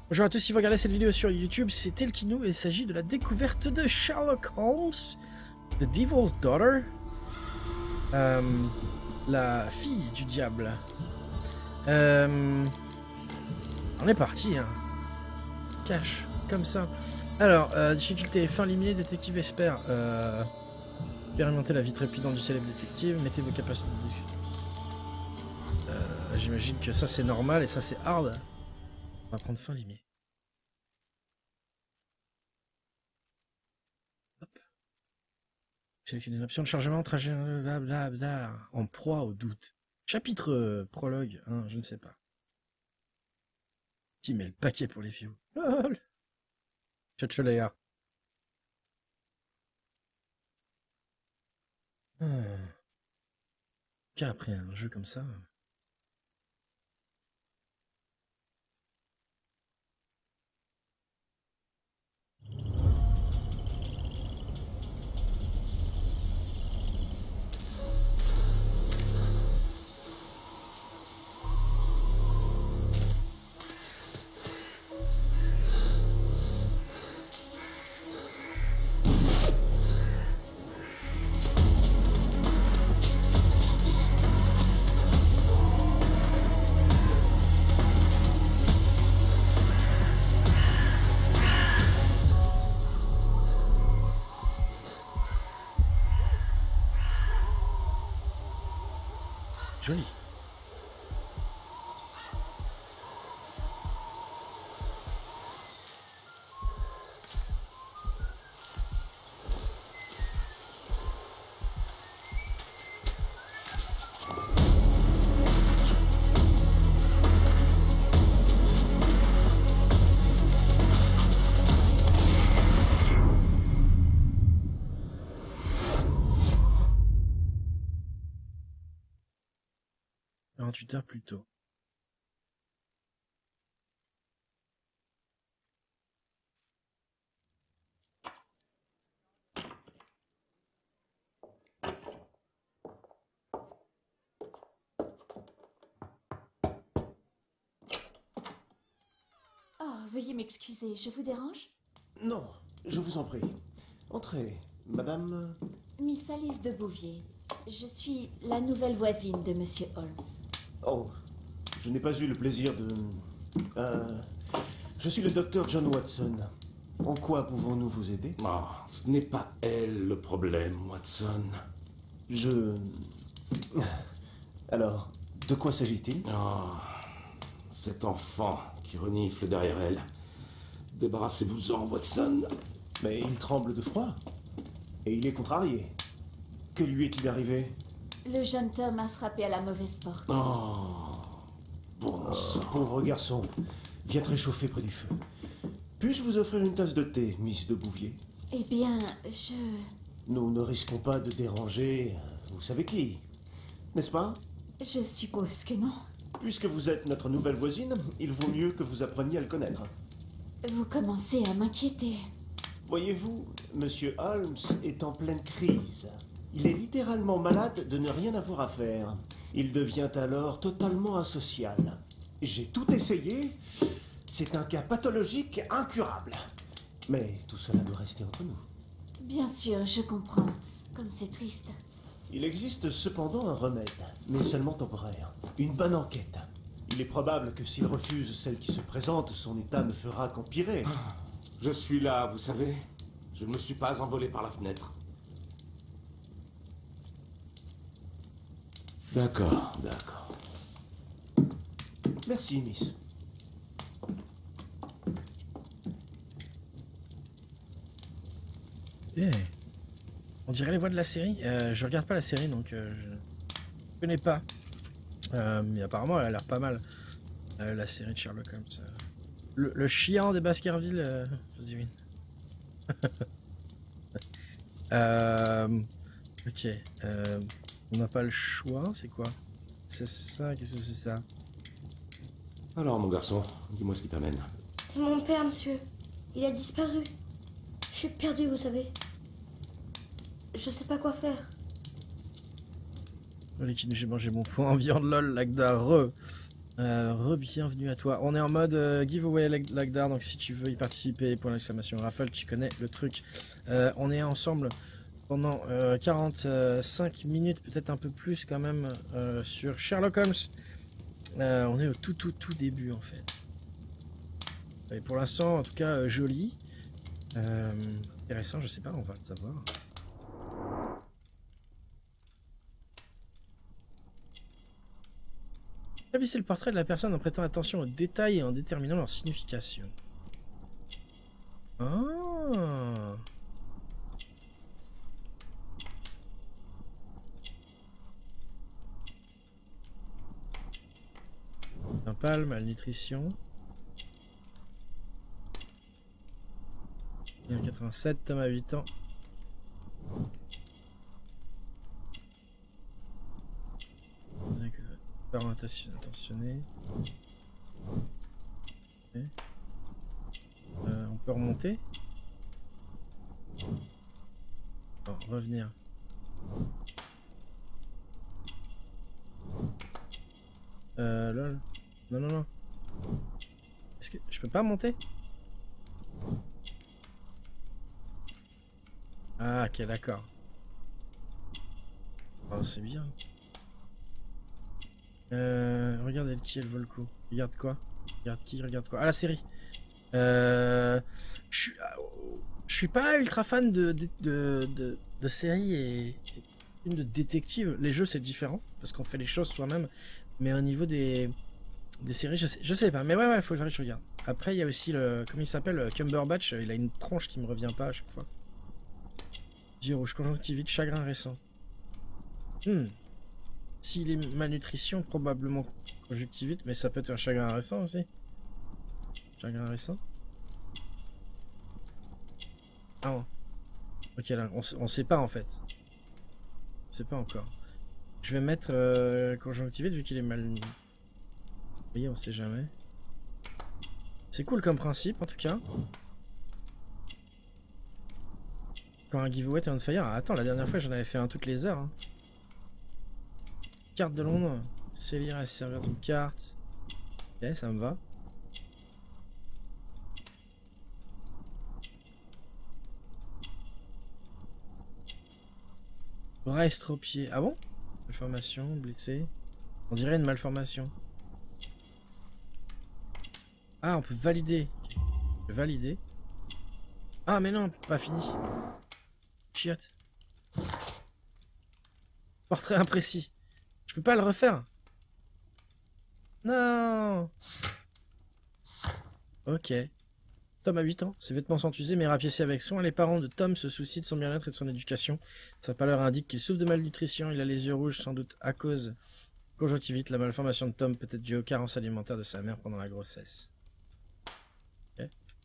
Bonjour à tous, si vous regardez cette vidéo sur YouTube, c'est Telkino et il s'agit de la découverte de Sherlock Holmes, The Devil's Daughter, la fille du diable. On est parti, hein. Cache, comme ça. Alors, difficulté, fin limier, détective espère. Expérimenter la vie trépidante du célèbre détective, mettez vos capacités. J'imagine que ça c'est normal et ça c'est hard. On va prendre fin limier. Hop. Sélectionnez une option de chargement, trajet, blablabla, en proie au doute. Chapitre prologue, hein, je ne sais pas. Qui met le paquet pour les filles. Lol. Tchatcholea. Qu'après un jeu comme ça. Joli. Heures plus tôt. Oh, veuillez m'excuser, je vous dérange? Non, je vous en prie. Entrez, madame... Miss Alice de Bouvier. Je suis la nouvelle voisine de Monsieur Holmes. Oh, je n'ai pas eu le plaisir de... je suis le docteur John Watson. En quoi pouvons-nous vous aider? Oh, ce n'est pas elle le problème, Watson. Alors, de quoi s'agit-il? Oh, cet enfant qui renifle derrière elle. Débarrassez-vous-en, Watson. Mais il tremble de froid. Et il est contrarié. Que lui est-il arrivé? Le jeune Tom a frappé à la mauvaise porte. Oh, bon sang. Pauvre garçon. Viens te réchauffer près du feu. Puis-je vous offrir une tasse de thé, Miss de Bouvier? Eh bien, Nous ne risquons pas de déranger... Vous savez qui? N'est-ce pas? Je suppose que non. Puisque vous êtes notre nouvelle voisine, il vaut mieux que vous appreniez à le connaître. Vous commencez à m'inquiéter. Voyez-vous, Monsieur Holmes est en pleine crise. Il est littéralement malade de ne rien avoir à faire. Il devient alors totalement asocial. J'ai tout essayé. C'est un cas pathologique incurable. Mais tout cela doit rester entre nous. Bien sûr, je comprends. Comme c'est triste. Il existe cependant un remède, mais seulement temporaire. Une bonne enquête. Il est probable que s'il refuse celle qui se présente, son état ne fera qu'empirer. Je suis là, vous savez. Je ne me suis pas envolé par la fenêtre. D'accord, d'accord. Merci, Miss. Yeah. On dirait les voix de la série. Je regarde pas la série donc je connais pas. Mais apparemment elle a l'air pas mal. La série de Sherlock Holmes. Le chiant des Baskerville, je dis oui. Ok. On n'a pas le choix, c'est quoi? C'est ça, qu'est-ce que c'est ça? Alors, mon garçon, dis-moi ce qui t'amène. C'est mon père, monsieur. Il a disparu. Je suis perdue, vous savez. Je sais pas quoi faire. Allez, j'ai mangé mon point en viande lol, Lagda, re. Re-bienvenue à toi. On est en mode giveaway Lagdar, donc si tu veux y participer, pour l'exclamation Raffle, tu connais le truc. On est ensemble pendant 45 minutes, peut-être un peu plus quand même, sur Sherlock Holmes. On est au tout début en fait. Et pour l'instant, en tout cas, joli. Intéressant, je sais pas, on va le savoir. Établissez le portrait de la personne en prêtant attention aux détails et en déterminant leur signification. Ah. Un pâle, malnutrition. 87, Tom à 8 ans. Orientation intentionnée. Okay. On peut remonter. Non, revenir. Lol. Non. Est-ce que je peux pas monter? Ah, ok, d'accord. Oh, c'est bien. Regarde qui elle vaut le coup. Regarde quoi? Regarde qui? Regarde quoi? Ah, la série. Je suis pas ultra fan de séries et films de détective. Les jeux c'est différent parce qu'on fait les choses soi-même. Mais au niveau des séries, je sais pas. Mais ouais, faut que je regarde. Après, il y a aussi le. Comment il s'appelle? Cumberbatch. Il a une tronche qui me revient pas à chaque fois. Yeux rouge, conjonctivite, chagrin récent. S'il est malnutrition, probablement conjonctivite, mais ça peut être un chagrin récent aussi. Chagrin récent. Ah bon. Ok, là, on sait pas en fait. On sait pas encore. Je vais mettre conjonctivite vu qu'il est mal. Vous voyez, on sait jamais. C'est cool comme principe en tout cas. Quand un giveaway est on fire. Ah, attends, la dernière fois j'en avais fait un toutes les heures. Hein. Carte de Londres. C'est lire à se servir d'une carte. Ok, ça me va. Bras estropié. Ah bon? Malformation, blessé. On dirait une malformation. Ah, on peut valider. On peut valider. Ah, mais non, pas fini. Chiotte. Portrait imprécis. Je peux pas le refaire. Non. Ok. Tom a 8 ans. Ses vêtements sont usés mais rapiécés avec soin. Les parents de Tom se soucient de son bien-être et de son éducation. Sa pâleur indique qu'il souffre de malnutrition. Il a les yeux rouges sans doute à cause conjonctivite. La malformation de Tom peut être due aux carences alimentaires de sa mère pendant la grossesse. Ok.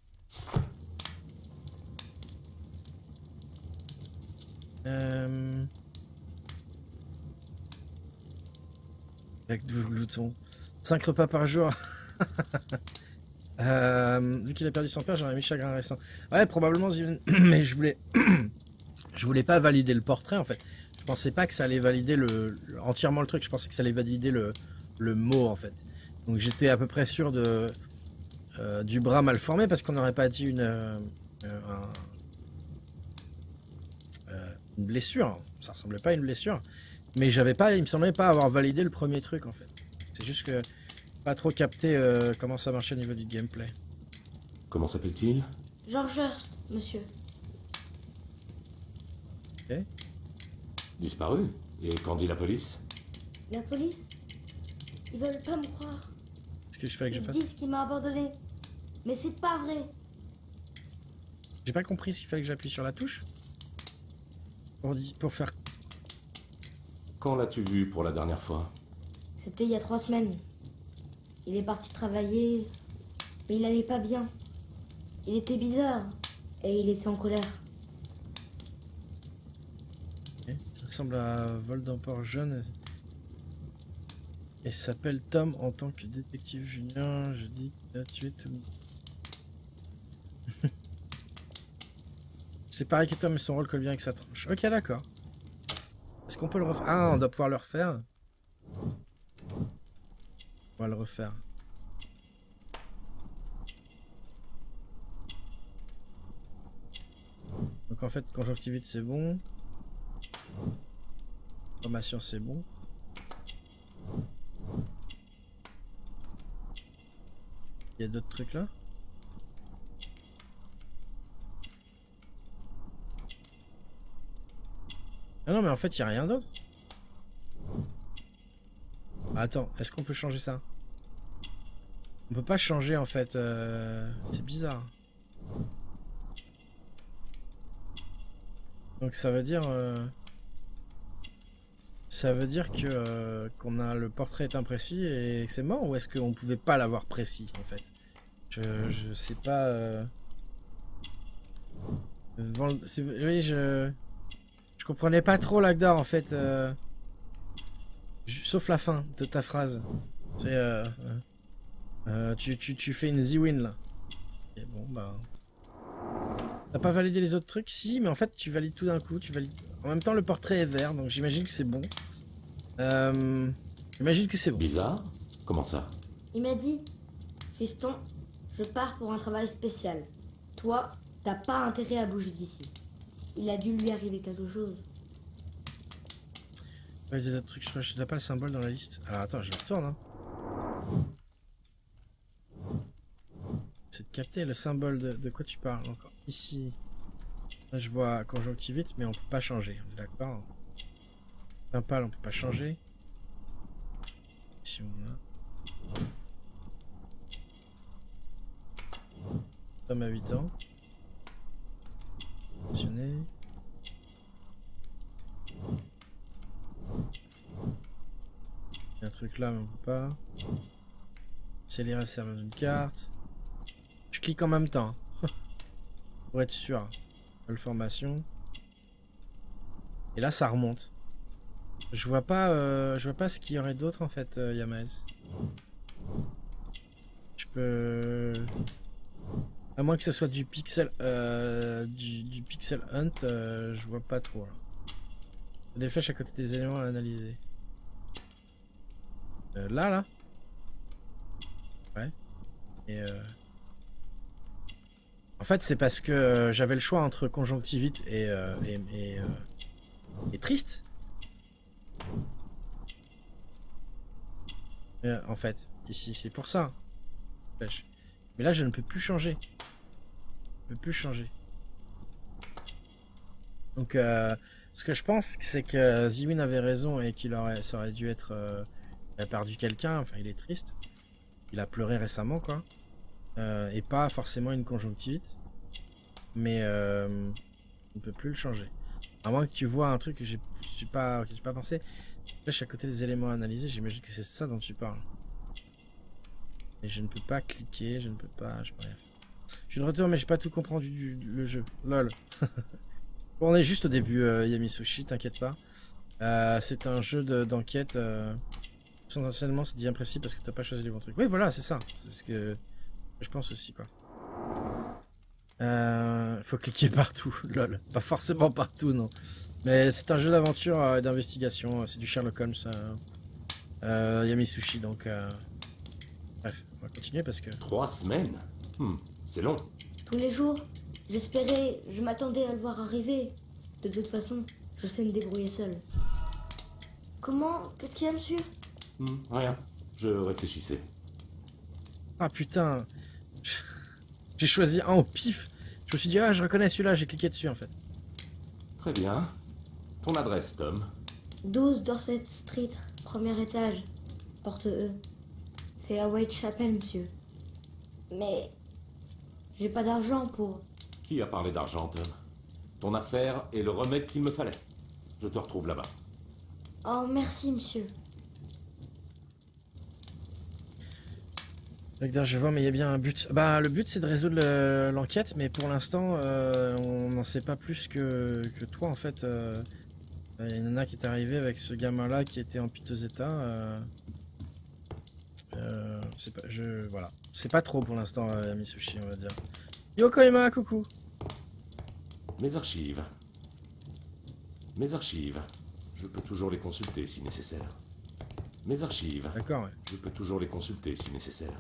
Avec 12 gloutons. 5 repas par jour. Vu qu'il a perdu son père, j'aurais mis chagrin récent. Ouais, probablement, mais je voulais pas valider le portrait en fait. Je pensais pas que ça allait valider entièrement le truc. Je pensais que ça allait valider le mot en fait. Donc j'étais à peu près sûr du bras mal formé parce qu'on n'aurait pas dit une blessure. Ça ressemblait pas à une blessure. Mais il me semblait pas avoir validé le premier truc en fait. C'est juste que pas trop capté comment ça marchait au niveau du gameplay. Comment s'appelle-t-il? George Hurst, monsieur. Ok. Disparu? Et qu'en dit la police? La police? Ils veulent pas me croire. Qu'est-ce que je fais que je Ils fasse? disent qu'il m'a abandonné. Mais c'est pas vrai. J'ai pas compris s'il fallait que j'appuie sur la touche. Pour faire... Quand l'as-tu vu pour la dernière fois? C'était il y a 3 semaines. Il est parti travailler, mais il allait pas bien. Il était bizarre et il était en colère. Okay. Il ressemble à Voldemort jeune. Et s'appelle Tom en tant que détective junior. Je dis qu'il a tué tout le monde. C'est pareil que Tom, mais son rôle colle bien avec sa tronche. Ok, d'accord. Est-ce qu'on peut le refaire? Ah, on doit pouvoir le refaire. On va le refaire. Donc en fait, conjonctivite c'est bon. Formation c'est bon. Il y a d'autres trucs là? Ah non mais en fait il n'y a rien d'autre. Attends, est-ce qu'on peut changer ça? On peut pas changer en fait, c'est bizarre. Donc ça veut dire que qu'on a le portrait est imprécis et que c'est mort, ou est-ce qu'on pouvait pas l'avoir précis en fait? Je sais pas. Oui, je comprenais pas trop Lagdor en fait, sauf la fin de ta phrase. C'est tu fais une Z-win là. Et bon bah. T'as pas validé les autres trucs? Si, mais en fait tu valides tout d'un coup. Tu valides. En même temps le portrait est vert, donc j'imagine que c'est bon. J'imagine que c'est bon. Bizarre? Comment ça? Il m'a dit, fiston, je pars pour un travail spécial. Toi, t'as pas intérêt à bouger d'ici. Il a dû lui arriver quelque chose. Ouais, des autres trucs, je n'ai pas le symbole dans la liste. Alors attends, je retourne. Hein. C'est de capter le symbole de quoi tu parles. Donc, ici, là, je vois conjonctivite, mais on peut pas changer. On est d'accord? Impale, on peut pas changer. Ici, on a. Homme à 8 ans. Mentionné. Il y a un truc là, mais on peut pas. Accélérer serveur d'une carte. Je clique en même temps. Pour être sûr. Formation. Et là, ça remonte. Je vois pas ce qu'il y aurait d'autre en fait, Yamaz. Je peux. À moins que ce soit du pixel, du pixel hunt, je vois pas trop. Là. Des flèches à côté des éléments à analyser. Là. Ouais. Et en fait, c'est parce que j'avais le choix entre conjonctivite et triste. En fait, ici, c'est pour ça. Flèche. Mais là, je ne peux plus changer. Je ne peux plus changer. Donc, ce que je pense, c'est que Ziwin avait raison et ça aurait dû être... il a perdu quelqu'un, enfin, il est triste. Il a pleuré récemment, quoi. Et pas forcément une conjonctivite. Mais on ne peut plus le changer. À moins que tu vois un truc que j'ai pas pensé. Flèche à côté des éléments analysés, j'imagine que c'est ça dont tu parles. Et je ne peux pas cliquer, je peux rien faire. Je suis de retour, mais j'ai pas tout compris le jeu. Lol. Bon, on est juste au début, Yamisushi, t'inquiète pas. C'est un jeu d'enquête. Essentiellement, c'est dit imprécis parce que t'as pas choisi les bons trucs. Oui, voilà, c'est ça. C'est ce que je pense aussi, quoi. Faut cliquer partout, lol. Pas forcément partout, non. Mais c'est un jeu d'aventure et d'investigation. C'est du Sherlock Holmes. Yamisushi, donc... Bref, on va continuer parce que... 3 semaines? C'est long. Tous les jours, j'espérais, je m'attendais à le voir arriver. De toute façon, je sais me débrouiller seul. Comment? Qu'est-ce qu'il y a, monsieur? Rien. Je réfléchissais. Ah putain. J'ai choisi un au pif. Je me suis dit, ah, je reconnais celui-là, j'ai cliqué dessus en fait. Très bien. Ton adresse, Tom? 12 Dorset Street, premier étage, porte E. C'est à Whitechapel, monsieur. Mais j'ai pas d'argent pour... Qui a parlé d'argent, Tom? Ton affaire est le remède qu'il me fallait. Je te retrouve là-bas. Oh, merci, monsieur. Je vois, mais il y a bien un but. Bah, le but c'est de résoudre l'enquête, mais pour l'instant, on n'en sait pas plus que toi en fait. Il y a une nana qui est arrivée avec ce gamin-là qui était en piteux état. Voilà. C'est pas trop pour l'instant, Yamisushi, on va dire. Yokoima, coucou. Mes archives. Je peux toujours les consulter si nécessaire. Mes archives. D'accord, ouais. Je peux toujours les consulter si nécessaire.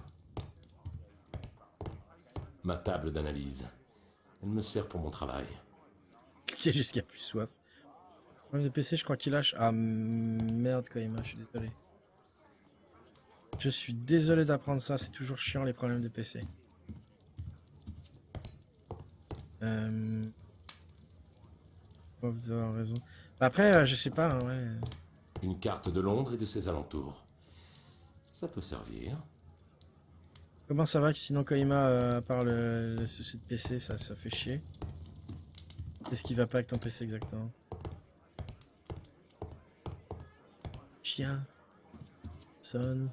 Ma table d'analyse. Elle me sert pour mon travail. Cliquez jusqu'à plus soif. Problème de PC, je crois qu'il lâche. Ah merde, Koima, je suis désolé. Je suis désolé d'apprendre ça, c'est toujours chiant les problèmes de PC. Vous devez avoir raison. Après, je sais pas, hein, ouais. Une carte de Londres et de ses alentours. Ça peut servir. Comment ça va que sinon Koima, à part le souci de PC, ça fait chier. Qu'est-ce qui va pas avec ton PC exactement? Chien. Sonne.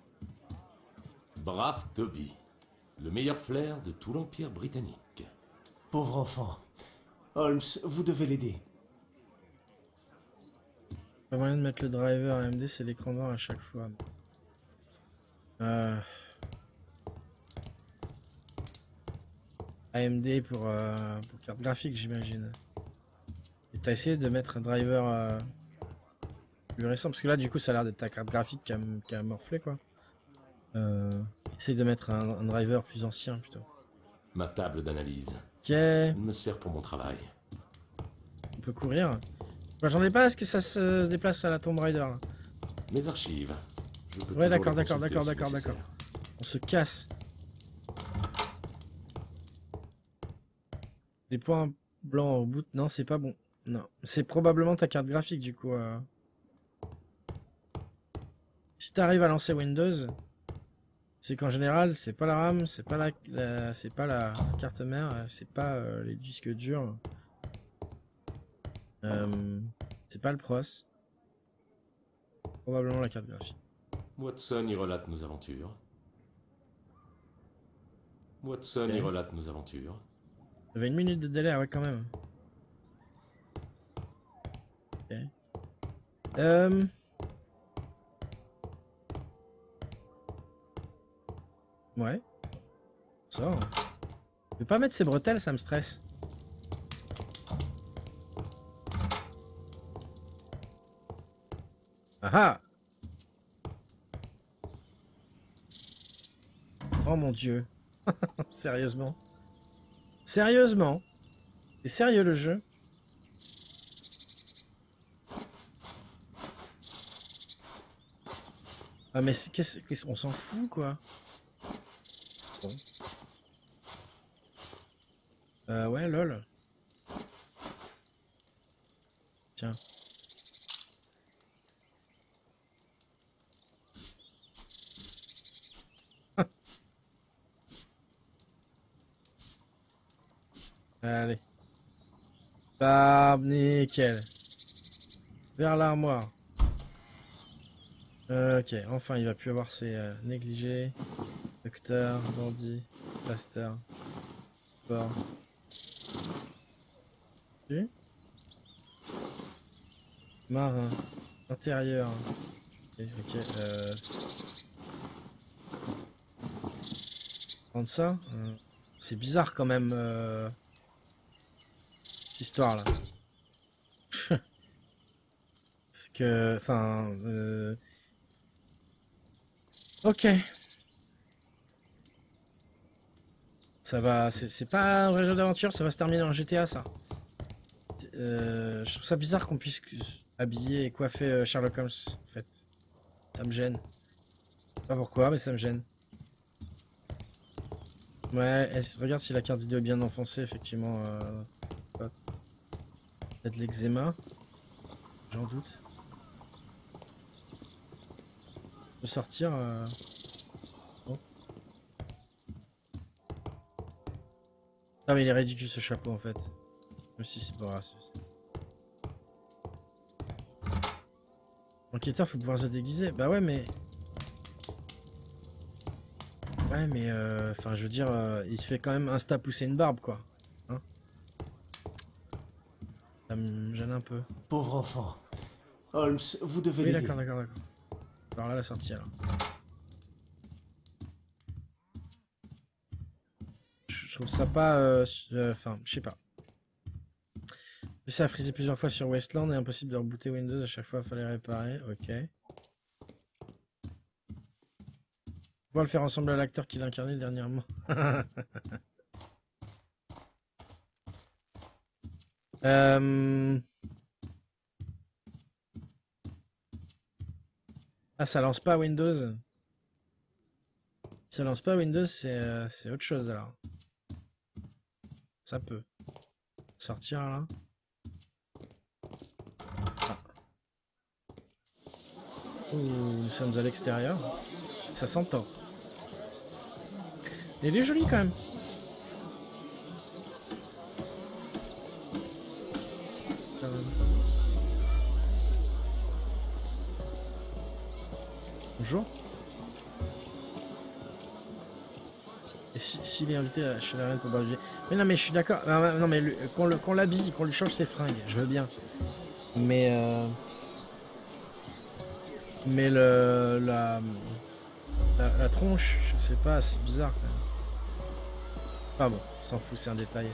Brave Toby. Le meilleur flair de tout l'Empire britannique. Pauvre enfant. Holmes, vous devez l'aider. Le moyen de mettre le driver AMD, c'est l'écran noir à chaque fois. AMD pour carte graphique, j'imagine. Et t'as essayé de mettre un driver plus récent, parce que là, du coup, ça a l'air d'être ta carte graphique qui a morflé, quoi. Essaye de mettre un driver plus ancien, plutôt. Ma table d'analyse. Ok, Elle me sert pour mon travail. on peut courir. Moi, j'en ai pas, est-ce que ça se déplace à la Tomb Raider, là? Mes archives. Je peux Ouais, toujours d'accord, les d'accord, consulter d'accord, si d'accord, nécessaire. On se casse. Des points blancs au bout. Non, c'est pas bon. Non, c'est probablement ta carte graphique du coup. Si t'arrives à lancer Windows, c'est qu'en général, c'est pas la RAM, c'est pas c'est pas la carte mère, c'est pas les disques durs. C'est pas le pros. Probablement la carte graphique. Watson y relate nos aventures. Watson y Ok. relate nos aventures. Il y avait 1 minute de délai, ouais, quand même. Ok. Ouais. Ça. Je vais pas mettre ces bretelles, ça me stresse. Ah ah! Oh mon dieu. Sérieusement. Sérieusement. C'est sérieux le jeu? Ah mais on s'en fout quoi. Bon. Ouais lol. Tiens. Allez. Bah, nickel. Vers l'armoire. Ok, enfin il va plus avoir ses négligés. Docteur, bandit, pasteur, sport. Tu? Marin, intérieur. Ok, prendre ça. C'est bizarre quand même. Cette histoire là. Parce que, enfin, ok. Ça va, c'est pas un vrai jeu d'aventure, ça va se terminer en GTA ça. Je trouve ça bizarre qu'on puisse habiller et coiffer Sherlock Holmes en fait. Ça me gêne. Je sais pas pourquoi, mais ça me gêne. Ouais, regarde si la carte vidéo est bien enfoncée, effectivement. Peut-être l'eczéma. J'en doute. Je peux sortir. Bon. Ah mais il est ridicule ce chapeau en fait. Même si c'est pas grave. Enquêteur, faut pouvoir se déguiser. Bah ouais mais... Ouais mais enfin je veux dire, il se fait quand même insta pousser une barbe quoi. Hein, ça me gêne un peu. Pauvre enfant. Holmes, vous devez Oui l'aider. d'accord, d'accord, d'accord. Alors là la sortie alors. Je trouve ça pas... Enfin, je sais pas. Ça a frisé plusieurs fois sur Wasteland et impossible de rebooter Windows à chaque fois, il fallait réparer. Ok. pouvoir le faire ressembler à l'acteur qu'il a incarné dernièrement. Ah, ça lance pas Windows. Si ça lance pas Windows, c'est autre chose alors. Ça peut sortir là. Ah. Ouh, nous sommes à l'extérieur. Ça s'entend. Il est joli quand même. Bonjour. Et s'il est invité chez la reine pour boire du lait. Mais non, mais je suis d'accord. Non, mais qu'on l'habille, qu'on lui change ses fringues, je veux bien. Mais la tronche, je sais pas, c'est bizarre quand même. Ah bon, on s'en fout, c'est un détail.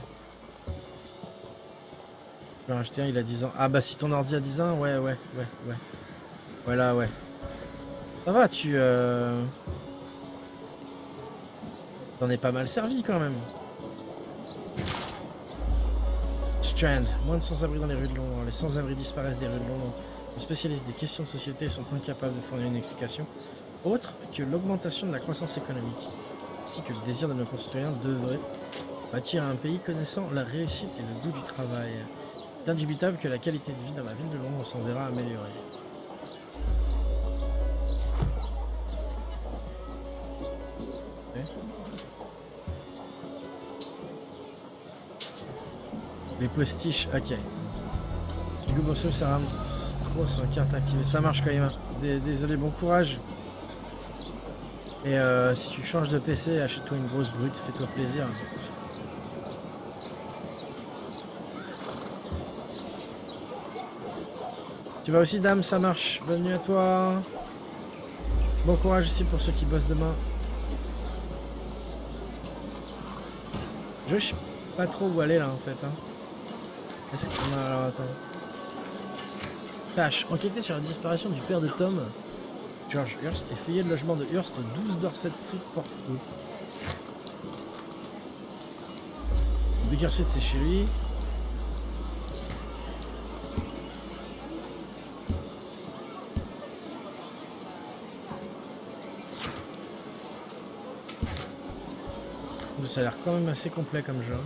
Je peux en acheter un, il a 10 ans. Ah bah si ton ordi a 10 ans, ouais. Voilà, ouais. Ça va, tu... T'en es pas mal servi quand même. Strand, moins de sans-abri dans les rues de Londres. Les sans-abri disparaissent des rues de Londres. Les spécialistes des questions de société sont incapables de fournir une explication autre que l'augmentation de la croissance économique, ainsi que le désir de nos concitoyens d'œuvrer, bâtir un pays connaissant la réussite et le goût du travail. C'est indubitable que la qualité de vie dans la ville de Londres s'en verra améliorée. Les postiches, ok. Du coup, bon, ça rame trop sur la carte activée. Ça marche quand même. Désolé, bon courage. Et si tu changes de PC, achète-toi une grosse brute, fais-toi plaisir. Tu vas aussi, dame, ça marche. Bonne nuit à toi. Bon courage aussi pour ceux qui bossent demain. Je sais pas trop où aller là en fait. Hein. Est-ce qu'on a... Alors attends. Tâche. Enquêter sur la disparition du père de Tom, George Hurst, et feuiller le logement de Hurst au 12 Dorset Street, Porte E. Baker Street, c'est chez lui. Ça a l'air quand même assez complet comme jeu.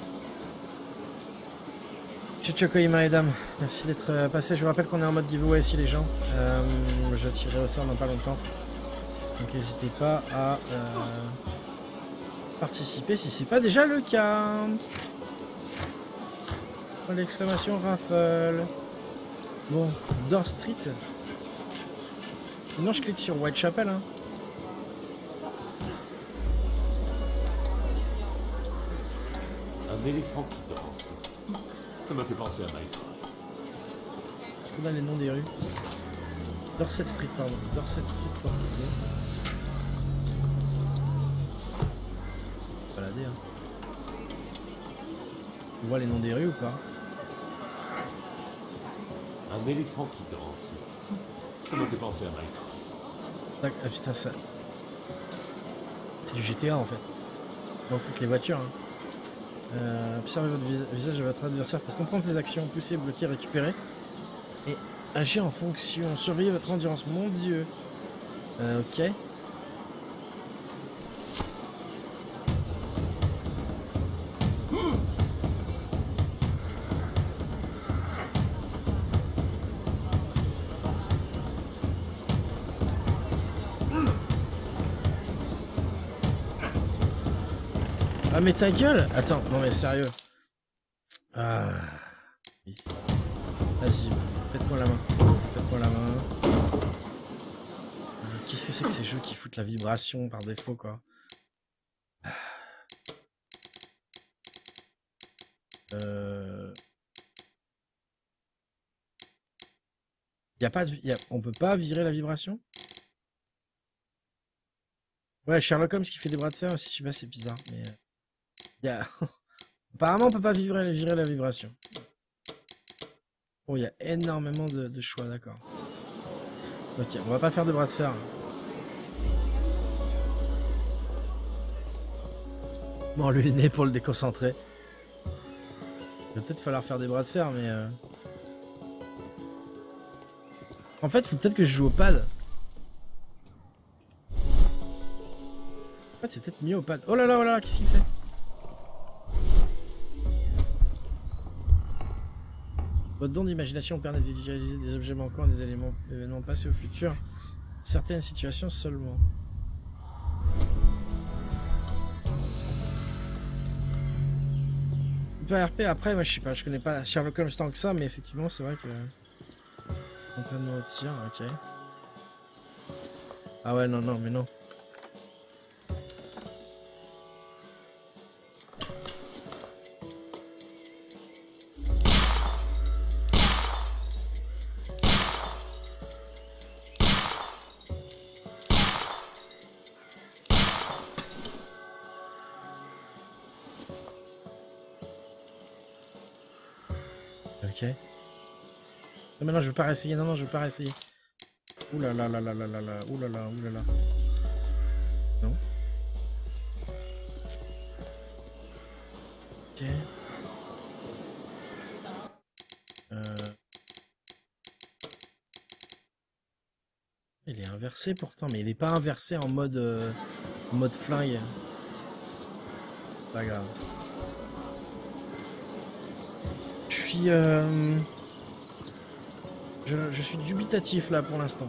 Ciao Koima et dame, merci d'être passé. Je vous rappelle qu'on est en mode giveaway ici les gens. Je tirerai au sort dans pas longtemps. Donc n'hésitez pas à participer si c'est pas déjà le cas. Oh, l'exclamation raffle. Bon, Door Street. Non, je clique sur Whitechapel. Hein. Un éléphant qui danse. Ça m'a fait penser à Minecraft. Est-ce qu'on a les noms des rues? Dorset Street, pardon. Dorset Street, Porte E. Balader, hein. On voit les noms des rues ou pas? Un éléphant qui danse. Ça m'a fait penser à Minecraft. Ah putain, ça... C'est du GTA en fait. Donc plus que les voitures. Hein. Observez votre visage de votre adversaire pour comprendre ses actions, pousser, bloquer, récupérer. Et agir en fonction. Surveillez votre endurance. Mon dieu. Ok. Ah mais ta gueule! Attends, non mais sérieux. Ah. Vas-y, faites-moi la main. Faites-moi la main. Qu'est-ce que c'est que ces jeux qui foutent la vibration par défaut quoi? Y a pas de... On peut pas virer la vibration? Ouais, Sherlock Holmes qui fait des bras de fer, si je sais pas, c'est bizarre, mais... Apparemment, on peut pas virer la vibration. Oh, il y a énormément de choix, d'accord. Ok, on va pas faire de bras de fer. Bon, lui le nez pour le déconcentrer. Il va peut-être falloir faire des bras de fer, mais... En fait, faut peut-être que je joue au pad. En fait, c'est peut-être mieux au pad. Oh là là, qu'est-ce qu'il fait? Votre don d'imagination permet de visualiser des objets manquants, des événements passés au futur. Certaines situations seulement. RP après, moi je sais pas, je connais pas Sherlock Holmes tant que ça, mais effectivement c'est vrai que... Entraînement au tir, ok. Ah ouais, non, mais non. Ok. Non mais non, je veux pas réessayer, non, je veux pas réessayer. Ouh là là là là là là là, ouh là là, ouh là là. Non. Ok. Il est inversé pourtant, mais il est pas inversé en mode flingue. Pas grave. Je suis dubitatif là pour l'instant.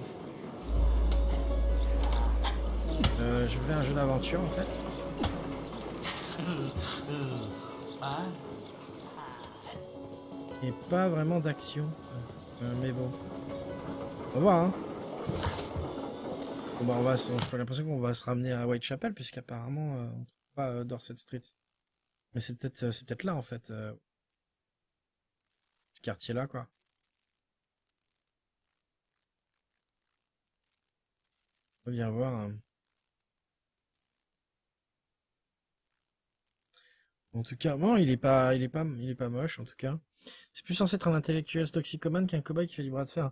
Je voulais un jeu d'aventure en fait. Et pas vraiment d'action. Mais bon. On va voir hein. Bon bah j'ai l'impression qu'on va se ramener à Whitechapel puisqu'apparemment on trouve pas Dorset Street. Mais c'est peut-être là en fait. Ce quartier là quoi. On va bien voir. Hein. En tout cas, bon, il est pas moche en tout cas. C'est plus censé être un intellectuel toxicomane qu'un cobaye qui fait du bras de fer.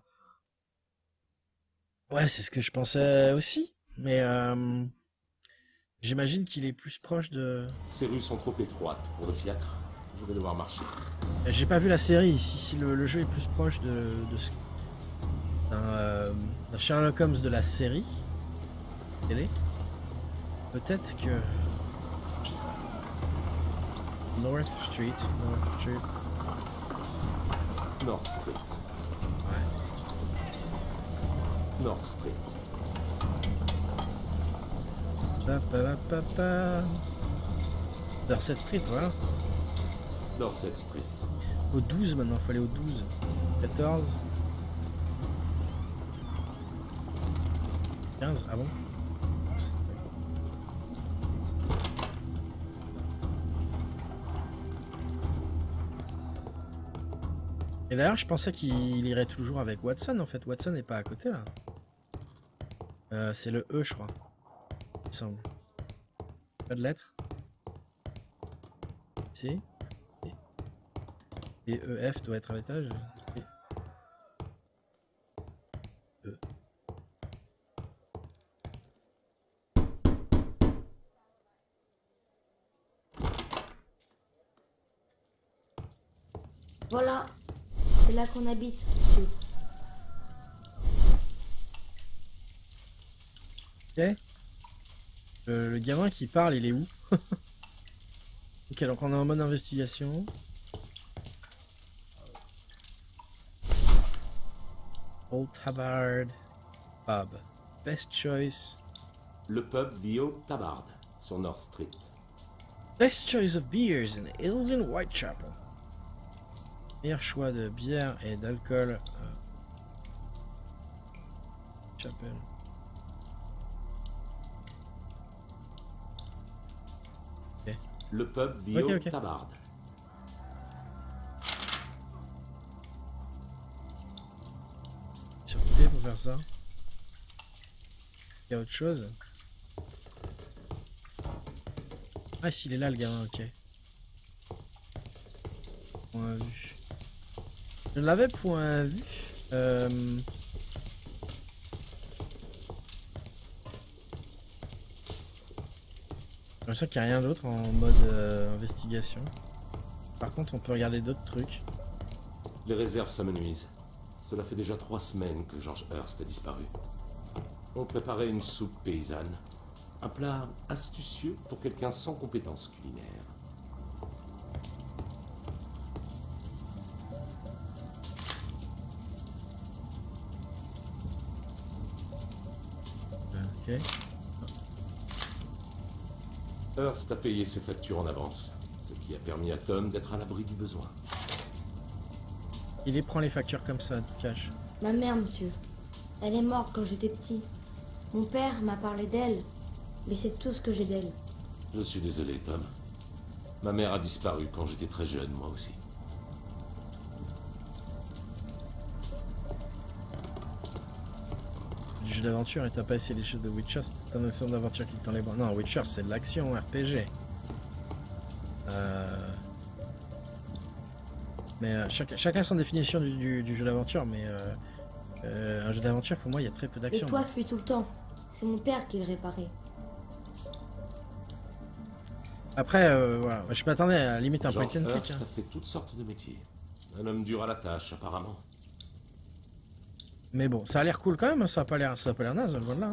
Ouais, c'est ce que je pensais aussi, mais j'imagine qu'il est plus proche de... Ces rues sont trop étroites pour le fiacre. Je vais devoir marcher. J'ai pas vu la série, si le jeu est plus proche d'un Sherlock Holmes de la série, peut-être que... Je sais pas. North Street. North Street. Ouais. North Street. Dorset Street, voilà. Dorset Street. Au 12 maintenant, faut aller au 12. 14. 15, ah bon? Et d'ailleurs, je pensais qu'il irait toujours avec Watson. En fait, Watson n'est pas à côté là. C'est le E, je crois. Il me semble. Pas de lettres. Si. Et E, F doit être à l'étage. E. Voilà. C'est là qu'on habite, monsieur. Ok. Le gamin qui parle, il est où? Ok, donc on est en mode investigation. Old Tabard Pub. Best choice. Le pub The Old Tabard, sur North Street. Best choice of beers in Hills in Whitechapel. Meilleur choix de bière et d'alcool. Chapel. Okay. Le pub The Old Tabard. Sur T pour faire ça. Il y a autre chose. Ah s'il est là le gamin, ok. Point vu. Je l'avais point vu. l'impression qu'il n'y a rien d'autre en mode investigation. Par contre, on peut regarder d'autres trucs. Les réserves s'amenuisent. Cela fait déjà 3 semaines que George Hurst a disparu. On préparait une soupe paysanne. Un plat astucieux pour quelqu'un sans compétences culinaires. Ok. Hurst a payé ses factures en avance, ce qui a permis à Tom d'être à l'abri du besoin. Il prend les factures comme ça, cash. Ma mère, monsieur. Elle est morte quand j'étais petit. Mon père m'a parlé d'elle, mais c'est tout ce que j'ai d'elle. Je suis désolé, Tom. Ma mère a disparu quand j'étais très jeune, moi aussi. Du jeu d'aventure et t'as pas essayé les choses de Witcher, c'est un notion d'aventure qui te tend les bras. Non, Witcher c'est de l'action, RPG. Mais chacun son définition du jeu d'aventure, mais un jeu d'aventure pour moi il y a très peu Le d'action. toit fuit tout le temps. C'est mon père qui le réparait. Après, voilà, je m'attendais à limite un point George and click. Hurst a fait toutes sortes de métiers. Un homme dur à la tâche, apparemment. Mais bon, ça a l'air cool quand même, ça a pas l'air naze, voilà.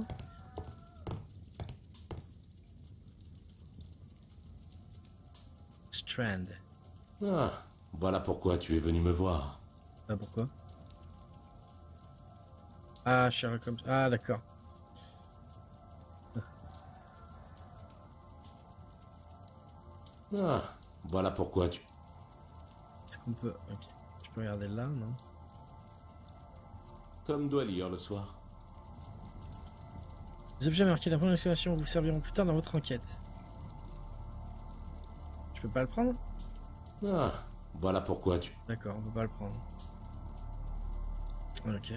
Strand. Ah, voilà pourquoi tu es venu me voir. Ah pourquoi? Ah Sherlock Holmes. Ah d'accord. Ah, voilà pourquoi tu... Est-ce qu'on peut... Ok. Je peux regarder là, non? Tom doit lire le soir. Les objets marqués d'un point d'exclamation vous serviront plus tard dans votre enquête. Je peux pas le prendre? Ah, voilà pourquoi tu... D'accord, on peut pas le prendre. Ok.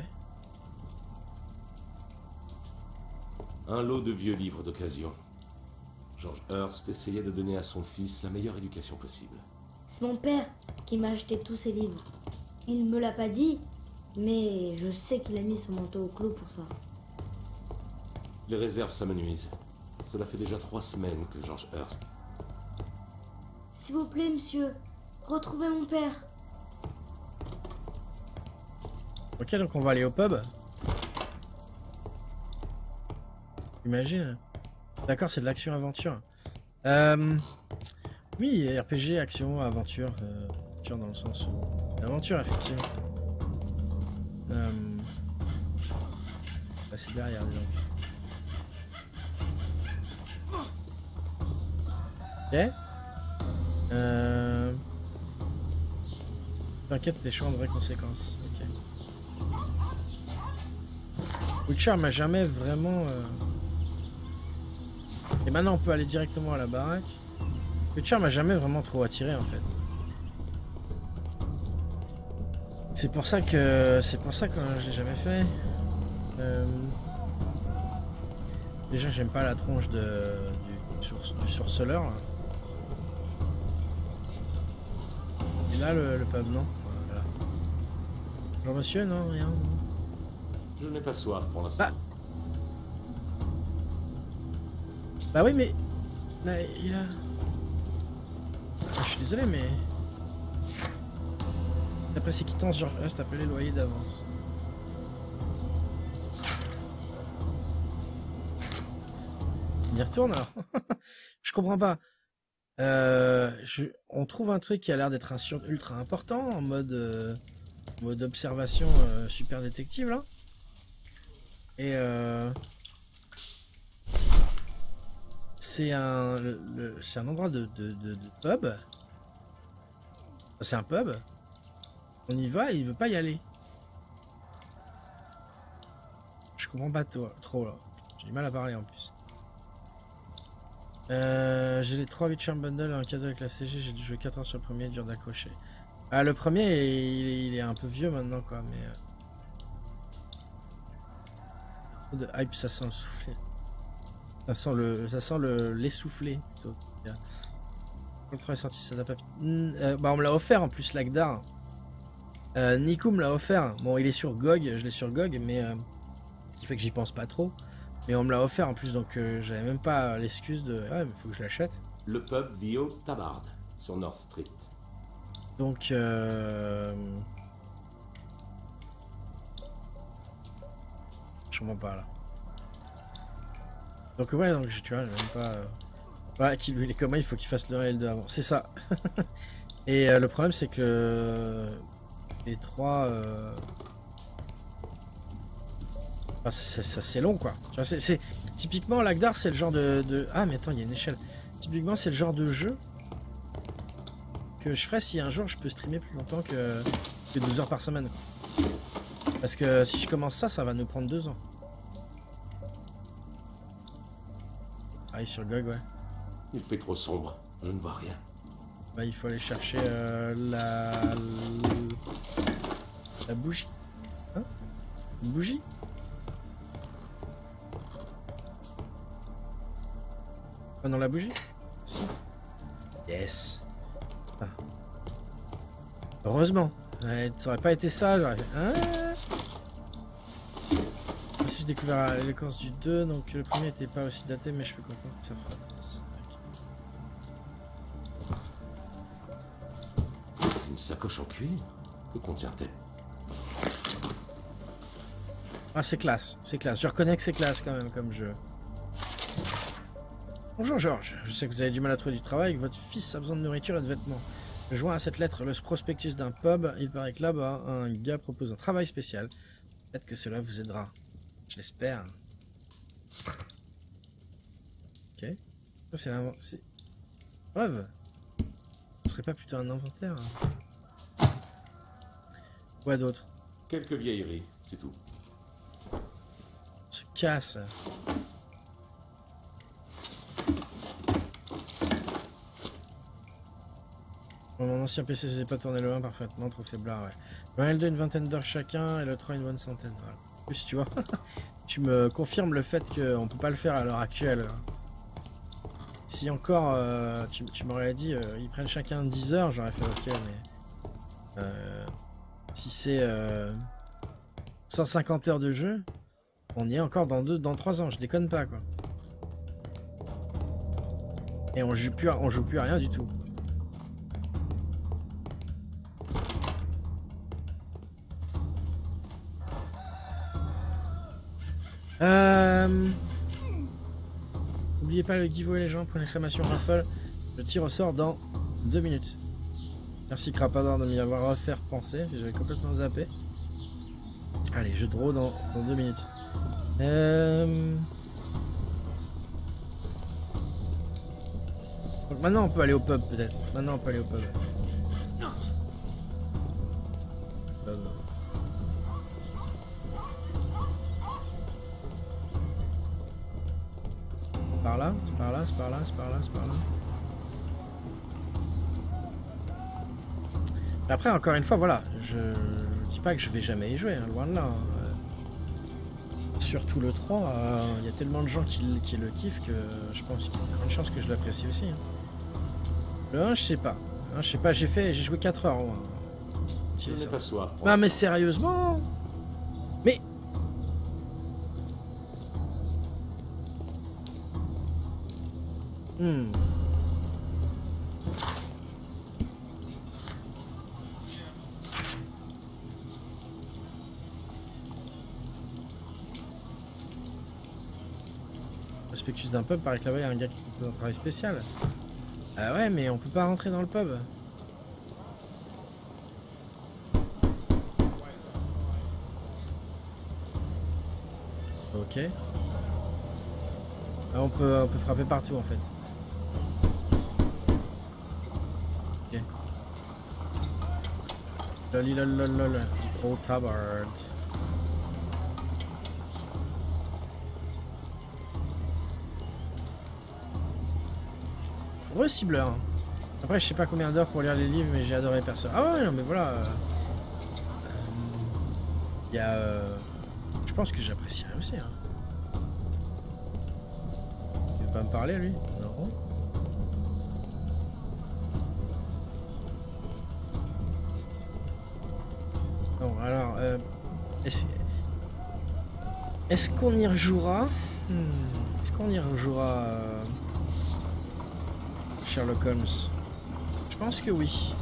Un lot de vieux livres d'occasion. George Hurst essayait de donner à son fils la meilleure éducation possible. C'est mon père qui m'a acheté tous ces livres. Il me l'a pas dit, mais je sais qu'il a mis son manteau au clou pour ça. Les réserves s'amenuisent. Cela fait déjà 3 semaines que George Hurst... S'il vous plaît, monsieur, retrouvez mon père. Ok, donc on va aller au pub. Imagine. D'accord, c'est de l'action-aventure. Oui, RPG, action, aventure. Aventure dans le sens où... Aventure, effectivement. Bah, c'est derrière, dis donc. Ok. T'inquiète, tes choix ont de vraies conséquences. Ok. Witcher m'a jamais vraiment... Et maintenant on peut aller directement à la baraque. Witcher m'a jamais vraiment trop attiré en fait. C'est pour ça que je l'ai jamais fait. Déjà j'aime pas la tronche du surceleur. Là. Et là le pub non. Voilà. Bonjour monsieur, non rien. Je n'ai pas soif pour l'instant. Bah oui mais... Là, il a... Je suis désolé mais... D'après ses quittances, George Hurst a appelé les loyers d'avance. On y retourne alors. Je comprends pas. On trouve un truc qui a l'air d'être ultra important en mode observation super détective là. Et c'est un endroit de pub. C'est un pub. On y va et il veut pas y aller. Je comprends pas trop là. J'ai du mal à parler en plus. J'ai les 3 Witcher Bundle, un cadeau avec la CG, j'ai dû jouer 4 heures sur le premier, dur d'accrocher. Ah le premier il est un peu vieux maintenant quoi, mais... de hype, ça sent le soufflé. Ça sent l'essoufflé plutôt. Le 3 est sorti, ça n'a pas... bah on me l'a offert en plus, l'Agdar. Nico me l'a offert. Bon il est sur GOG, je l'ai sur GOG, mais... ce qui fait que j'y pense pas trop. Et on me l'a offert en plus, donc j'avais même pas l'excuse de... Ouais, mais faut que je l'achète. Le pub Vio Tabard, sur North Street. Donc... Je comprends pas là. Donc ouais, donc tu vois, j'ai même pas... Ouais, il est comment, il faut qu'il fasse le 1 et le 2 avant. C'est ça. Et le problème c'est que... les 3... Enfin, c'est long quoi. Tu vois, c'est... Typiquement, Lagdar c'est le genre de... Ah mais attends, il y a une échelle. Typiquement, c'est le genre de jeu que je ferais si un jour je peux streamer plus longtemps que 12 heures par semaine. Quoi. Parce que si je commence ça, ça va nous prendre 2 ans. Ah, sur GOG, ouais. Il fait trop sombre, je ne vois rien. Bah, il faut aller chercher la bougie. Hein? Une bougie? Pas dans la bougie? Si. Yes. Ah. Heureusement. Ouais, ça aurait pas été ça, j'aurais fait... Hein? Ici, j'ai découvert l'éloquence du 2, donc le premier était pas aussi daté, mais je peux comprendre que ça fera... Une sacoche en cuir? Que contient-elle? Ah, c'est classe, c'est classe. Je reconnais que c'est classe quand même comme jeu. Bonjour Georges, je sais que vous avez du mal à trouver du travail, que votre fils a besoin de nourriture et de vêtements. Je joins à cette lettre le prospectus d'un pub. Il paraît que là-bas, un gars propose un travail spécial. Peut-être que cela vous aidera. Je l'espère. Ok. Ça, c'est l'inventaire. Preuve. Ce serait pas plutôt un inventaire? Quoi d'autre? Quelques vieilleries, c'est tout. Se casse. Mon ancien PC faisait pas tourner le 1 parfaitement, trop faiblard, ouais. Le 1 et le 2 une vingtaine d'heures chacun et le 3 une bonne centaine. Voilà. En plus, tu vois, tu me confirmes le fait qu'on peut pas le faire à l'heure actuelle. Si encore, tu m'aurais dit, ils prennent chacun 10 heures, j'aurais fait ok, mais... si c'est 150 heures de jeu, on y est encore dans 3 ans, je déconne pas, quoi. Et on joue plus à rien du tout. N'oubliez pas le giveaway les gens, point d'exclamation raffle. Le tir au sort dans 2 minutes. Merci Crapador de m'y avoir refait penser, j'avais complètement zappé. Allez, je draw dans 2 minutes. Donc maintenant on peut aller au pub peut-être. Maintenant on peut aller au pub. Par là, c'est par là, c'est par là, c'est par là, c'est par là. Après, encore une fois, voilà, je dis pas que je vais jamais y jouer, hein, loin de là. Surtout le 3, il y a tellement de gens qui le kiffent que je pense qu'il y a une chance que je l'apprécie aussi. Hein. Le 1, je sais pas. Hein, je sais pas, j'ai joué 4 heures. Moi. Je n'ai pas soif. Ah, mais sérieusement? Mais... Prospectus d'un pub, paraît que là-bas il y a un gars qui fait un travail spécial. Ah ouais, mais on peut pas rentrer dans le pub. Ok. Ah, on peut frapper partout en fait. Ok. Lolilololol. Old Tabard. Recibleur. Après, je sais pas combien d'heures pour lire les livres, mais j'ai adoré personne. Ah ouais, non, mais voilà. Il y a. Je pense que j'apprécierais aussi. Hein. Il veut pas me parler, lui? Non. Bon, alors. Est-ce qu'on y rejouera? Est-ce qu'on y rejouera Sherlock Holmes? Je pense que oui.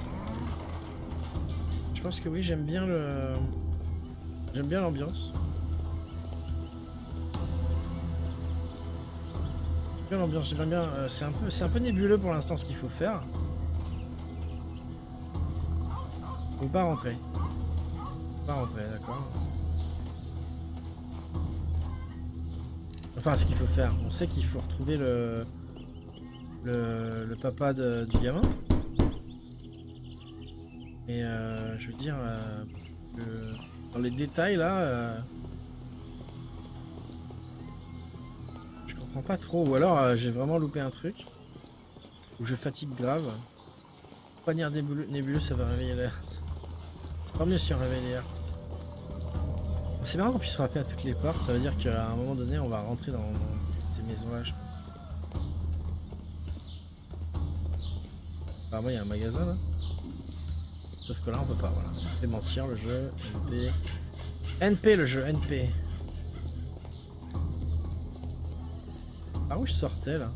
Je pense que oui, j'aime bien le... J'aime bien l'ambiance. L'ambiance, j'aime bien. C'est un peu nébuleux pour l'instant ce qu'il faut faire. Faut pas rentrer. Faut pas rentrer, d'accord. Enfin, ce qu'il faut faire, on sait qu'il faut retrouver le papa du gamin. Et je veux dire, dans les détails là. Je comprends pas trop, ou alors j'ai vraiment loupé un truc. Ou je fatigue grave. Poignard nébuleux, ça va réveiller l'alerte. Tant mieux si on réveille l'alerte. C'est marrant qu'on puisse frapper à toutes les portes, ça veut dire qu'à un moment donné on va rentrer dans ces maisons là, je pense. Apparemment il y a un magasin là. Sauf que là on peut pas, voilà. Fait mentir le jeu, NP. NP le jeu, NP. Par où je sortais là?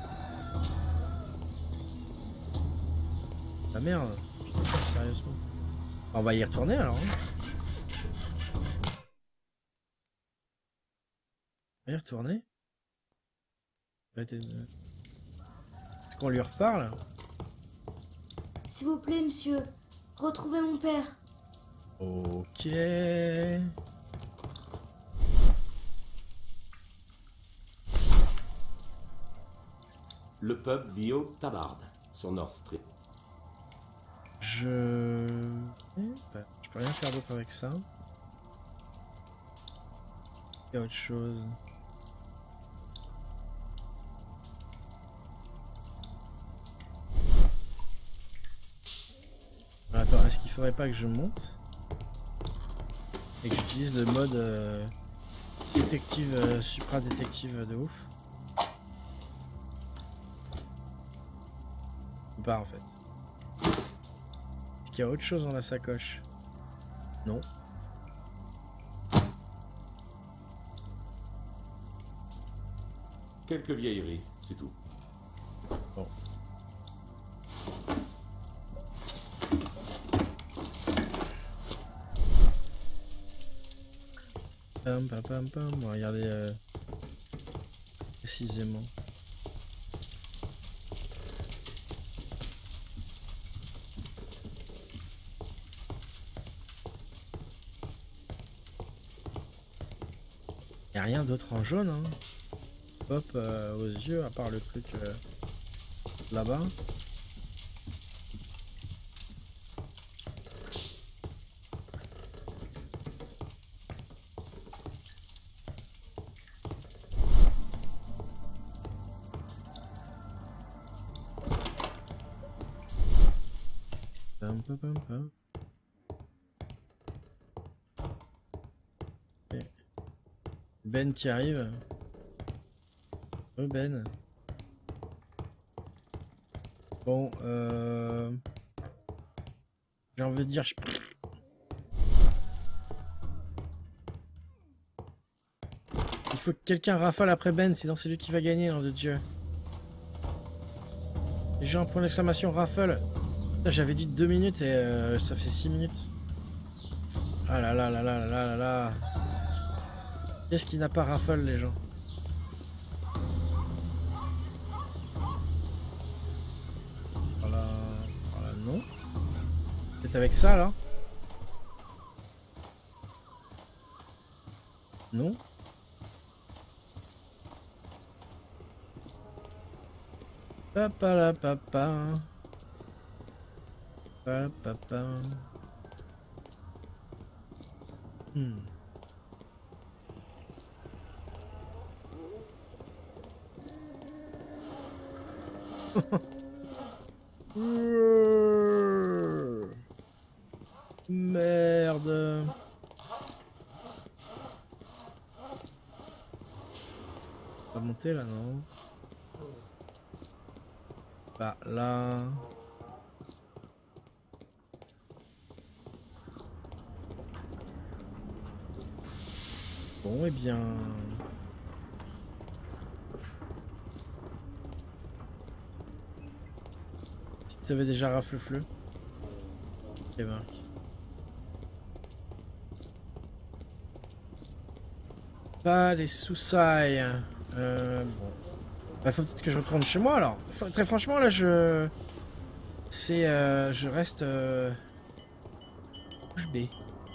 La merde. Sérieusement. On va y retourner alors. Hein. On va y retourner. Est-ce qu'on lui reparle? S'il vous plaît, monsieur, retrouvez mon père. Ok. Le pub Vio Tabard, sur North Street. Je peux rien faire d'autre avec ça. Il y a autre chose. Attends, est-ce qu'il faudrait pas que je monte et que j'utilise le mode détective, supra-détective de ouf? Ou pas en fait. Est-ce qu'il y a autre chose dans la sacoche? Non. Quelques vieilleries, c'est tout. Bon. Pam pam pam pam. On va regarder précisément. Y a rien d'autre en jaune, hein. Hop, aux yeux, à part le truc là-bas. Pam, pam, pam, pam. Okay. Ben qui arrive. Oh Ben. Bon, j'ai envie de dire... Il faut que quelqu'un rafale après Ben, sinon c'est lui qui va gagner, nom de Dieu. Les gens, point d'exclamation, rafale. J'avais dit 2 minutes et ça fait 6 minutes. Ah là là là là là là là là. Qu'est-ce qui n'a pas rafale, les gens? Voilà, voilà, non. Peut-être avec ça, là. Non. Papa la papa. Papa papa. Merde. On va monter là, non? Bah là. Bon, eh bien. Tu avais déjà rafle-fleu. Ok, Marc. Pas les sous-sailles. Bon. Bah, faut peut-être que je retourne chez moi alors. Très franchement, là, je. C'est. Je reste. Bouche bée.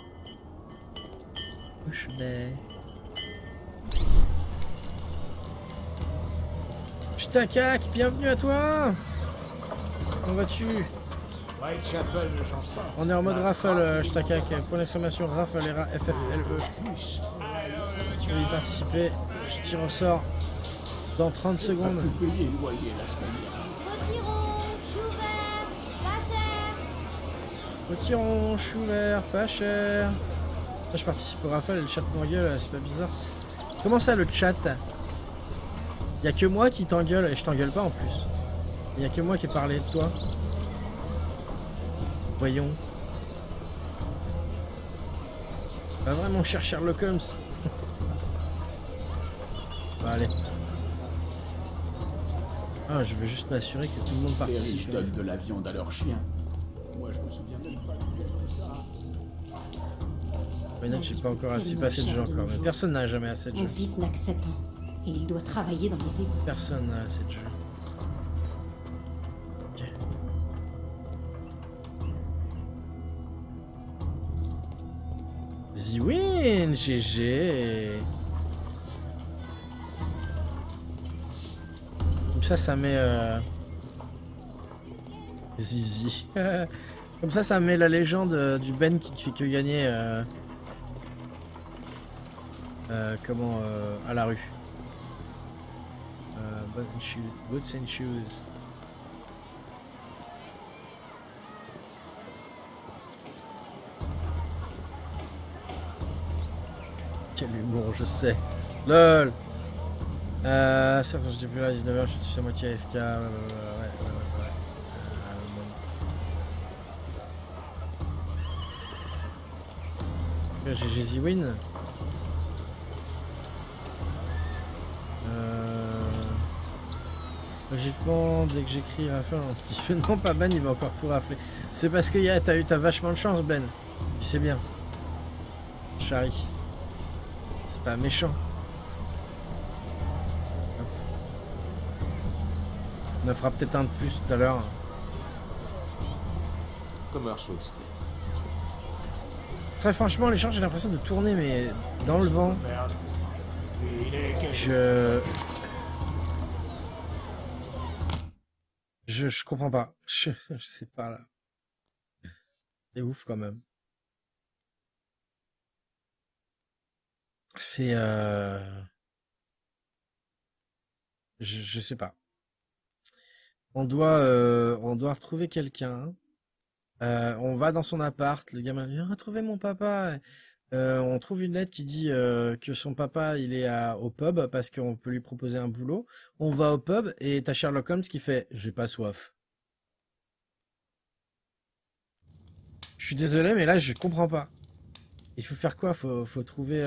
Bouche bée. Shtakak, bienvenue à toi. Comment vas-tu? Whitechapel ne change pas. On est en mode rafale, Shtakak. Point d'exclamation rafale, FFLE. Si tu veux y participer, je tire au sort dans 30 secondes. Vous payez le loyer la semaine dernière. Potiron, chou vert, pas cher. Potiron, chou vert, pas cher. Là, je participe au rafale et le chat m'engueule, c'est pas bizarre. Comment ça, le chat? Y'a que moi qui t'engueule et je t'engueule pas en plus. Y'a que moi qui ai parlé de toi. Voyons. Pas vrai, mon cher Sherlock Holmes. Bah, allez. Ah, je veux juste m'assurer que tout le monde Les riches participe. donnent de la viande à leurs chiens. Moi, je me souviens même pas de tout ça. Maintenant, j'ai pas encore assez de gens quand même. Personne n'a jamais assez de Mon jeux. fils n'a que 7 ans. Et il doit travailler dans les égouts. Personne n'a assez de jeux. Ok. Ziwin, GG. Comme ça met Zizi. Comme ça met la légende du Ben qui fait que gagner comment à la rue. Boots and shoes. Quel humour, je sais. LOL. Ça, quand j'étais plus là à 19h, je suis à moitié AFK. Ouais. GG Ziwin. Logiquement, dès que j'écris Rafale, on dit non, pas Ben, il va encore tout rafler. C'est parce que t'as vachement de chance, Ben. Tu sais bien. Charlie. C'est pas méchant. Hop. On en fera peut-être un de plus tout à l'heure. Commercial State. Très franchement, les champs, j'ai l'impression de tourner, mais dans le vent. Je comprends pas. Je sais pas là. C'est ouf quand même. C'est je sais pas. On doit retrouver quelqu'un. On va dans son appart. Le gamin dit retrouvez mon papa. On trouve une lettre qui dit que son papa il est au pub parce qu'on peut lui proposer un boulot. On va au pub et t'as Sherlock Holmes qui fait j'ai pas soif. Je suis désolé mais là je comprends pas. Il faut faire quoi? Faut trouver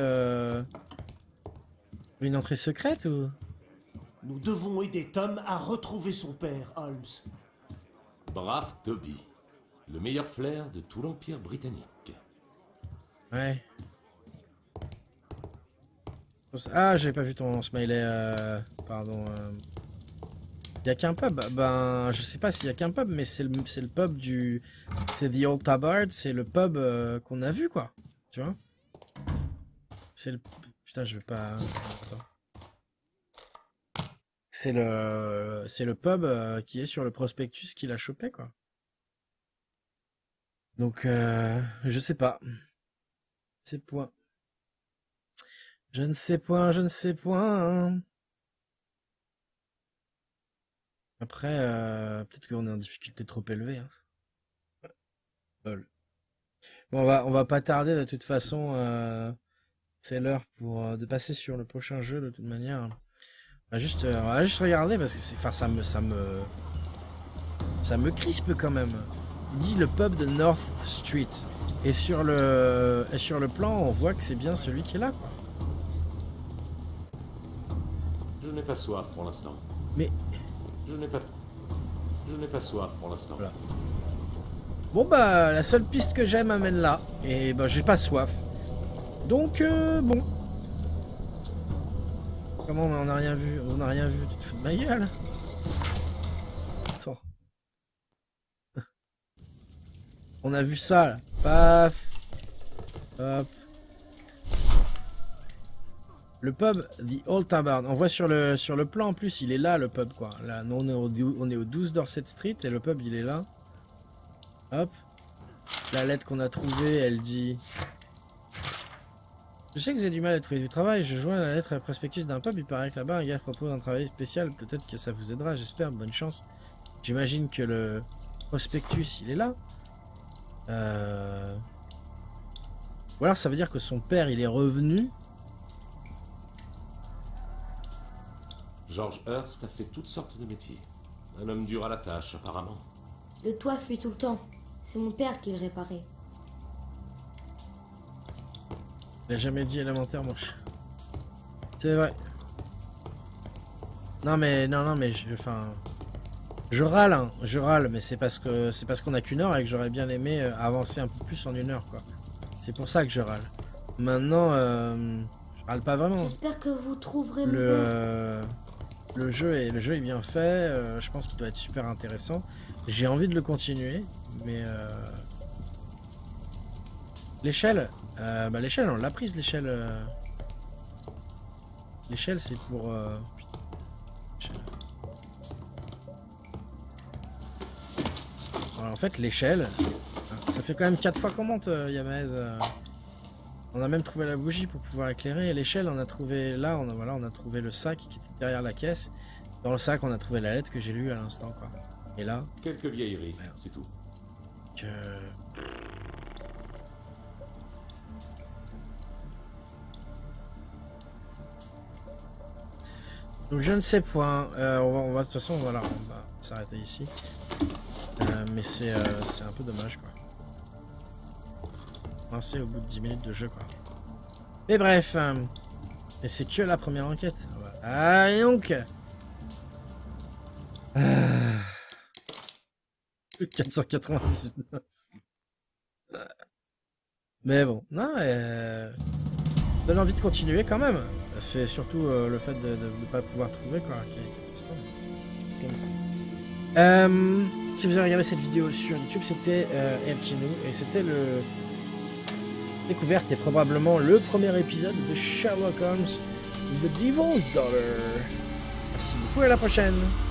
une entrée secrète ou? Nous devons aider Tom à retrouver son père, Holmes. Brave Toby. Le meilleur flair de tout l'Empire britannique. Ouais. Ah, j'avais pas vu ton smiley. Pardon. Y a qu'un pub? Ben, je sais pas s'il y a qu'un pub, mais c'est le pub du. C'est The Old Tabard, c'est le pub qu'on a vu, quoi. Tu vois? C'est le. Putain, je vais pas. Attends. C'est le pub qui est sur le prospectus qu'il a chopé, quoi. Donc, je sais pas. C'est point. Je ne sais point, je ne sais point. Après, peut-être qu'on est en difficulté trop élevée. Hein. Lol. Bon, on va pas tarder de toute façon. C'est l'heure pour de passer sur le prochain jeu de toute manière. On va juste regarder parce que c'est, enfin, ça me crispe quand même. Il dit le pub de North Street. Et sur le plan, on voit que c'est bien celui qui est là, quoi. Je n'ai pas soif pour l'instant. Mais Je Je n'ai pas soif pour l'instant. Voilà. Bon bah la seule piste que j'ai m'amène là. Et bah j'ai pas soif. Donc bon. Comment on n'a rien vu? On n'a rien vu, tu te fous de ma gueule? Attends. On a vu ça là. Paf. Hop. Le pub, The Old Tavern. On voit sur le plan en plus, il est là le pub quoi. Là, nous, on est au 12 Dorset Street et le pub il est là. Hop. La lettre qu'on a trouvée, elle dit... Je sais que vous avez du mal à trouver du travail. Je joins la lettre à la prospectus d'un pub. Il paraît que là-bas, un gars propose un travail spécial. Peut-être que ça vous aidera. J'espère. Bonne chance. J'imagine que le prospectus, il est là. Ou alors ça veut dire que son père, il est revenu. George Hurst a fait toutes sortes de métiers. Un homme dur à la tâche, apparemment. Le toit fuit tout le temps. C'est mon père qui le réparait. Il a jamais dit élémentaire, mon chien. C'est vrai. Non mais je râle, hein, je râle, mais c'est parce qu'on a qu'une heure et que j'aurais bien aimé avancer un peu plus en une heure, quoi. C'est pour ça que je râle. Maintenant, je râle pas vraiment. J'espère que vous trouverez mon père. Le jeu est bien fait. Je pense qu'il doit être super intéressant. J'ai envie de le continuer, mais l'échelle. L'échelle, on l'a prise, l'échelle. L'échelle, c'est pour... Alors, en fait, l'échelle, ça fait quand même 4 fois qu'on monte, Yamaez. On a même trouvé la bougie pour pouvoir éclairer. Et l'échelle, on a trouvé... Là, on a trouvé le sac qui était derrière la caisse. Dans le sac, on a trouvé la lettre que j'ai lue à l'instant, quoi. Et là... Quelques vieilleries, c'est tout. Donc je ne sais point, on va de toute façon voilà, on va s'arrêter ici. Mais c'est un peu dommage quoi. Lancer au bout de 10 minutes de jeu quoi. Mais bref, et c'est que la première enquête. Voilà. Ah et donc 499. Mais bon, non, donne envie de continuer quand même. C'est surtout le fait de ne pas pouvoir trouver quoi. C'est comme ça. Si vous avez regardé cette vidéo sur YouTube, c'était Elkinu et c'était le découverte et probablement le premier épisode de Sherlock Holmes, The Devil's Daughter. Merci beaucoup et à la prochaine.